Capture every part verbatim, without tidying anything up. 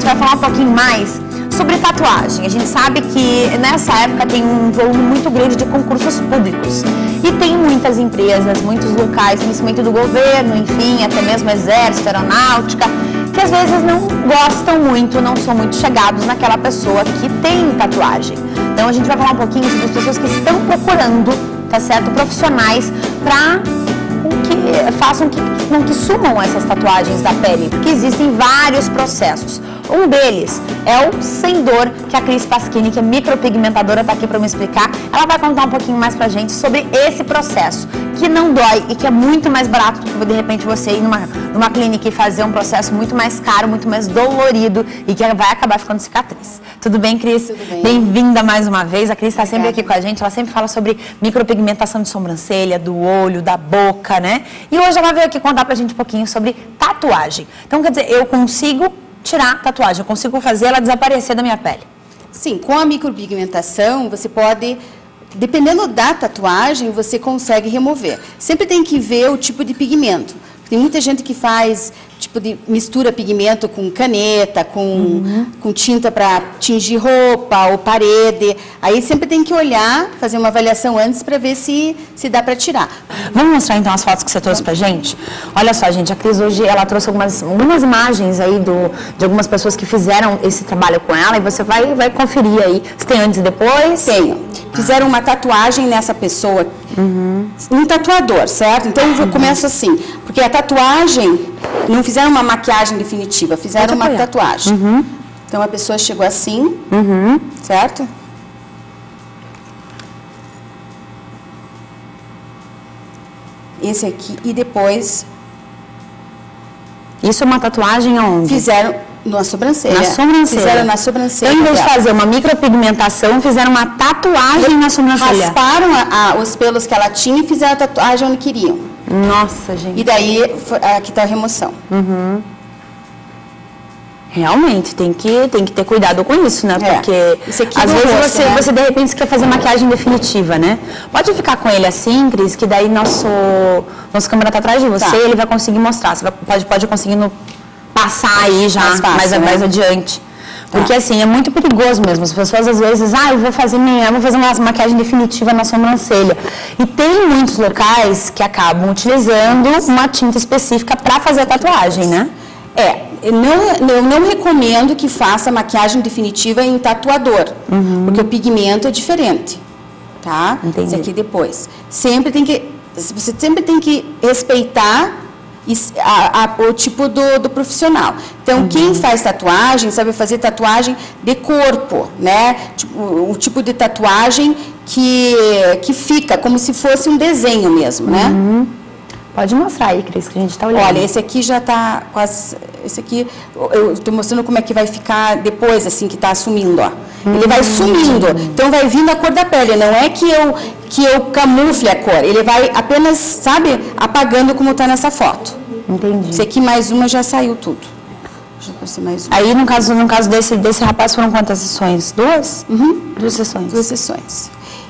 gente vai falar um pouquinho mais sobre tatuagem. A gente sabe que nessa época tem um volume muito grande de concursos públicos. E tem muitas empresas, muitos locais, principalmente do governo, enfim, até mesmo exército, aeronáutica, que às vezes não gostam muito, não são muito chegados naquela pessoa que tem tatuagem. Então a gente vai falar um pouquinho sobre as pessoas que estão procurando, tá certo, profissionais para que façam que, não, que sumam essas tatuagens da pele, porque existem vários processos. Um deles é o sem dor, que a Cris Paschini, que é micropigmentadora, está aqui para me explicar. Ela vai contar um pouquinho mais pra gente sobre esse processo, que não dói e que é muito mais barato do que de repente você ir numa, numa clínica e fazer um processo muito mais caro, muito mais dolorido e que vai acabar ficando cicatriz. Tudo bem, Cris? Tudo bem. Bem-vinda mais uma vez. A Cris está sempre aqui com a gente, ela sempre fala sobre micropigmentação de sobrancelha, do olho, da boca, né? E hoje ela veio aqui contar pra gente um pouquinho sobre tatuagem. Então, quer dizer, eu consigo tirar tatuagem, eu consigo fazer ela desaparecer da minha pele. Sim, com a micropigmentação você pode, dependendo da tatuagem, você consegue remover. Sempre tem que ver o tipo de pigmento. Tem muita gente que faz tipo de mistura pigmento com caneta, com, uhum. com tinta para tingir roupa ou parede. Aí sempre tem que olhar, fazer uma avaliação antes para ver se, se dá para tirar. Vamos mostrar então as fotos que você trouxe pra gente? Olha só, gente, a Cris hoje ela trouxe algumas, algumas imagens aí do, de algumas pessoas que fizeram esse trabalho com ela e você vai, vai conferir aí. Você tem antes e depois? Tenho. Fizeram uma tatuagem nessa pessoa, uhum. um tatuador, certo? Então eu começo assim, porque a tatuagem, não fizeram uma maquiagem definitiva, fizeram uma tatuagem. Uhum. Então a pessoa chegou assim, uhum. certo? Esse aqui, e depois... Isso é uma tatuagem aonde? Fizeram na sobrancelha. Na sobrancelha. Fizeram na sobrancelha. Então, em vez de fazer uma micropigmentação, fizeram uma tatuagem na sobrancelha. Rasparam a, a, os pelos que ela tinha e fizeram a tatuagem onde queriam. Nossa, gente. E daí, aqui está a remoção. Uhum. Realmente, tem que, tem que ter cuidado com isso, né? Porque, é. Isso aqui às vezes, rosto, você, né? você, de repente, quer fazer maquiagem definitiva, né? Pode ficar com ele assim, Cris, que daí nosso, nosso câmera tá atrás de você tá. E ele vai conseguir mostrar. Você vai, pode, pode conseguir no, passar aí já mais, fácil, mais, né? mais adiante. Porque, tá. assim, é muito perigoso mesmo. As pessoas, às vezes, ah, eu vou fazer minha, vou fazer uma maquiagem definitiva na sobrancelha. E tem muitos locais que acabam utilizando uma tinta específica para fazer a tatuagem, né? É, eu não, eu não recomendo que faça maquiagem definitiva em tatuador, uhum. porque o pigmento é diferente, tá? Entendi. Isso aqui depois. Sempre tem que, você sempre tem que respeitar a, a, o tipo do, do profissional. Então, uhum. quem faz tatuagem sabe fazer tatuagem de corpo, né? Tipo, o tipo de tatuagem que, que fica como se fosse um desenho mesmo, né? Uhum. Pode mostrar aí, Cris, que a gente está olhando. Olha, esse aqui já está quase... Esse aqui, eu estou mostrando como é que vai ficar depois, assim, que está sumindo, ó. Hum. Ele vai sumindo, então vai vindo a cor da pele. Não é que eu, que eu camufle a cor, ele vai apenas, sabe, apagando como está nessa foto. Entendi. Esse aqui, mais uma, já saiu tudo. Deixa eu ver mais uma. Aí, no caso, no caso desse, desse rapaz, foram quantas sessões? Duas? Uhum. Duas sessões. Duas sessões.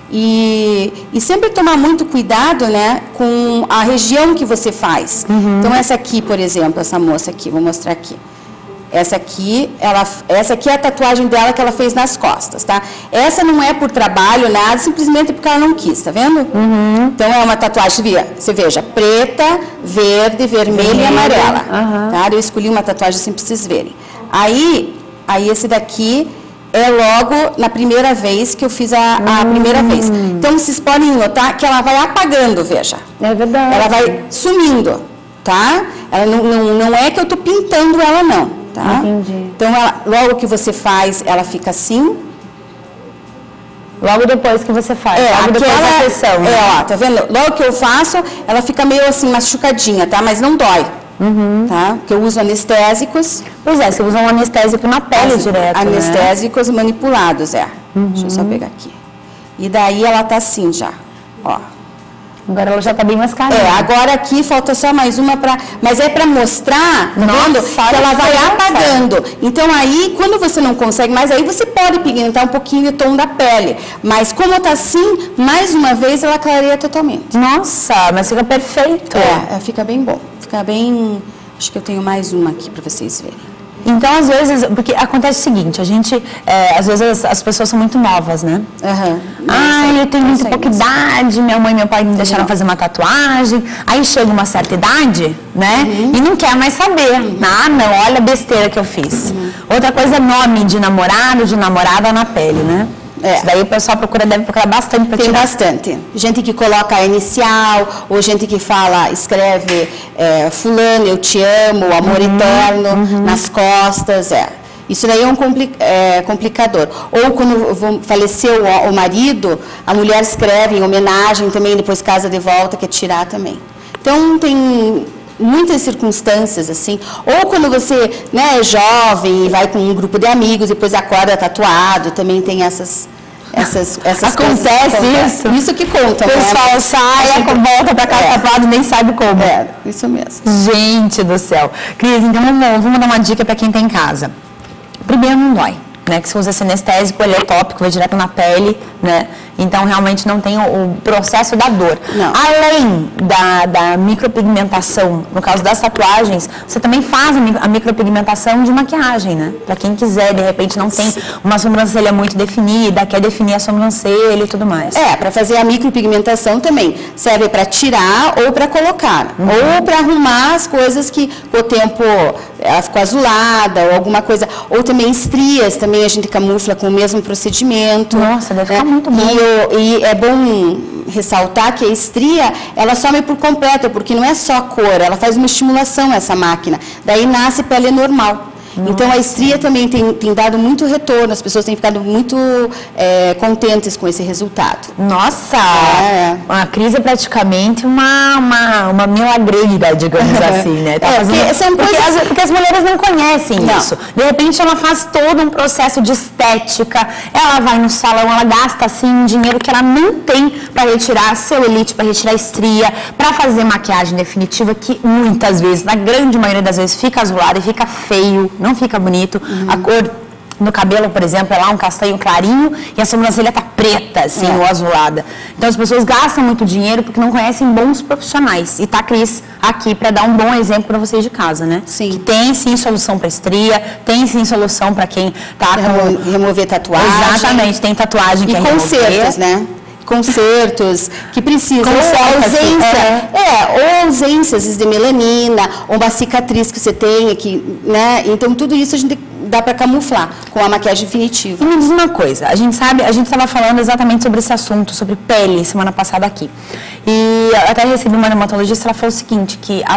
E, e sempre tomar muito cuidado, né, com a região que você faz. Uhum. Então, essa aqui, por exemplo, essa moça aqui, vou mostrar aqui. Essa aqui, ela, essa aqui é a tatuagem dela que ela fez nas costas, tá? Essa não é por trabalho, nada, simplesmente porque ela não quis, tá vendo? Uhum. Então, é uma tatuagem, você veja, preta, verde, vermelha uhum. e amarela. Uhum. Tá? Eu escolhi uma tatuagem assim para vocês verem. Aí, aí esse daqui... é logo na primeira vez que eu fiz a, a hum. primeira vez. Então, vocês podem notar que ela vai apagando, veja. É verdade. Ela vai sumindo, tá? Ela não, não, não é que eu estou pintando ela, não, tá? Entendi. Então, ela, logo que você faz, ela fica assim. Logo depois que você faz, é, logo depois da sessão. É, ó, tá vendo? Logo que eu faço, ela fica meio assim, machucadinha, tá? Mas não dói. Uhum. Tá? Porque eu uso anestésicos. Pois é, você usa um anestésico na pele As, direto, Anestésicos né? manipulados, é. Uhum. Deixa eu só pegar aqui. E daí ela tá assim já, ó. Agora ela já tá bem mais carinha. É, agora aqui falta só mais uma para, mas é para mostrar, tá vendo? Que ela vai apagando. Então aí, quando você não consegue mais, aí você pode pigmentar um pouquinho o tom da pele. Mas como tá assim, mais uma vez ela clareia totalmente. Nossa, mas fica perfeito. É, fica bem bom. Fica bem... Acho que eu tenho mais uma aqui para vocês verem. Então, às vezes, porque acontece o seguinte, a gente, é, às vezes as, as pessoas são muito novas, né? Uhum. Ah, eu tenho muito pouca idade, minha mãe e meu pai me deixaram não. fazer uma tatuagem, aí chega uma certa idade, né? Uhum. E não quer mais saber. Uhum. Ah, não, olha a besteira que eu fiz. Uhum. Outra coisa é nome de namorado, de namorada na pele, né? É. Isso daí o pessoal procura, deve procurar bastante para tirar. Tem bastante. Gente que coloca a inicial, ou gente que fala, escreve é, fulano, eu te amo, amor uhum, eterno, uhum. nas costas, é. Isso daí é um compli é, complicador. Ou quando faleceu o, o marido, a mulher escreve em homenagem também, depois casa de volta, quer tirar também. Então, tem muitas circunstâncias, assim. Ou quando você, né, é jovem e vai com um grupo de amigos, depois acorda tatuado, também tem essas... Essas, essas Acontece coisas isso. Isso que conta. O pessoal né? sai, gente... volta para casa é. tatuado, nem sabe como. É, isso mesmo. Gente do céu. Cris, então vamos, vamos dar uma dica para quem tem em casa. Primeiro, não dói, né? Que se usa esse anestésico, ele é tópico, vai direto na pele, né? Então, realmente não tem o, o processo da dor. Não. Além da, da micropigmentação, no caso das tatuagens, você também faz a micropigmentação de maquiagem, né? Para quem quiser, de repente, não tem uma sobrancelha muito definida, quer definir a sobrancelha e tudo mais. É, para fazer a micropigmentação também serve para tirar ou para colocar. Uhum. Ou para arrumar as coisas que com o tempo ela ficou azulada ou alguma coisa. Ou também estrias, também a gente camufla com o mesmo procedimento. Nossa, deve ficar é. muito bom. E E é bom ressaltar que a estria, ela some por completo, porque não é só a cor, ela faz uma estimulação, essa máquina. Daí nasce pele normal. Nossa. Então, a estria também tem, tem dado muito retorno, as pessoas têm ficado muito é, contentes com esse resultado. Nossa! É. A Cris é praticamente uma, uma, uma milagreira, digamos assim, né? Tá é, fazendo... porque, são porque, coisas... as, porque as mulheres não conhecem não. isso. De repente, ela faz todo um processo de estética, ela vai no salão, ela gasta, assim, um dinheiro que ela não tem para retirar a celulite, para retirar a estria, para fazer maquiagem definitiva, que muitas vezes, na grande maioria das vezes, fica azulada e fica feio, não fica bonito. Uhum. A cor no cabelo, por exemplo, é lá um castanho clarinho e a sobrancelha tá preta, assim, é. ou azulada. Então as pessoas gastam muito dinheiro porque não conhecem bons profissionais. E tá a Cris aqui para dar um bom exemplo para vocês de casa, né? Sim. Que tem sim solução para estria, tem sim solução para quem tá Remo com... remover tatuagem. Exatamente, tem tatuagem que e é consertos, né? Consertos que precisam, ou ausência, é. é, ou ausências de melanina, ou uma cicatriz que você tem, que, né? Então tudo isso a gente dá para camuflar com a maquiagem definitiva. E me diz uma coisa, a gente sabe, a gente estava falando exatamente sobre esse assunto, sobre pele, semana passada aqui. E eu até recebi uma dermatologista, ela falou o seguinte, que a,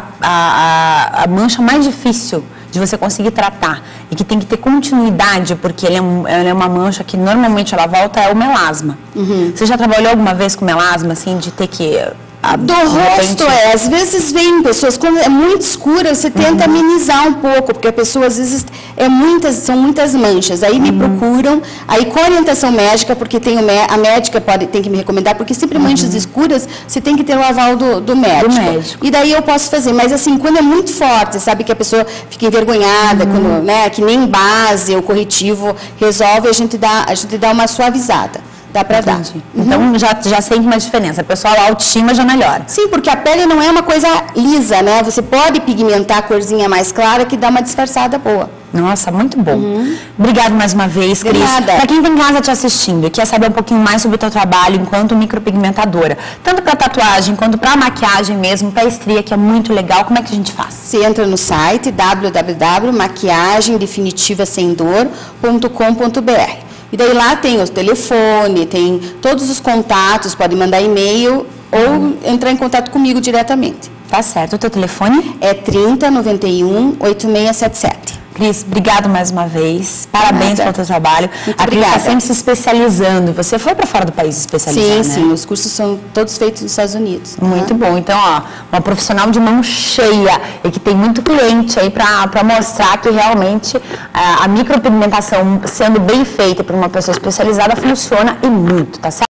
a, a mancha mais difícil de você conseguir tratar e que tem que ter continuidade, porque ele é, um, ele é uma mancha que normalmente ela volta, é o melasma. Uhum. Você já trabalhou alguma vez com melasma, assim, de ter que... A, do rosto, é, às vezes vem pessoas, quando é muito escura, você tenta uhum. amenizar um pouco, porque a pessoa às vezes é muitas, são muitas manchas, aí me uhum. procuram, aí com orientação médica, porque tem o, a médica pode, tem que me recomendar, porque sempre manchas uhum. escuras, você tem que ter o aval do, do, médico. do médico. E daí eu posso fazer, mas assim, quando é muito forte, sabe que a pessoa fica envergonhada, uhum. quando, né, que nem base ou corretivo resolve, a gente dá, a gente dá uma suavizada. Dá para dar. Então, uhum. já, já sente uma diferença. A pessoa, a autoestima já melhora. Sim, porque a pele não é uma coisa lisa, né? Você pode pigmentar a corzinha mais clara que dá uma disfarçada boa. Nossa, muito bom. Uhum. Obrigada mais uma vez, Cris. Para quem está em casa te assistindo e quer saber um pouquinho mais sobre o teu trabalho enquanto micropigmentadora, tanto para tatuagem quanto para maquiagem mesmo, para estria, que é muito legal, como é que a gente faz? Você entra no site w w w ponto maquiagem definitiva sem dor ponto com ponto b r. E daí lá tem o telefone, tem todos os contatos, pode mandar e-mail ou entrar em contato comigo diretamente. Tá certo. O teu telefone? É trinta, noventa e um, oitenta e seis setenta e sete. Cris, obrigado mais uma vez. Parabéns pelo teu trabalho. Muito a Cris está obrigada. sempre se especializando. Você foi para fora do país especializar, sim, né? Sim, sim. Os cursos são todos feitos nos Estados Unidos. Muito uhum. bom. Então, ó, uma profissional de mão cheia e que tem muito cliente aí para mostrar que realmente a, a micropigmentação, sendo bem feita por uma pessoa especializada, funciona e muito, tá certo?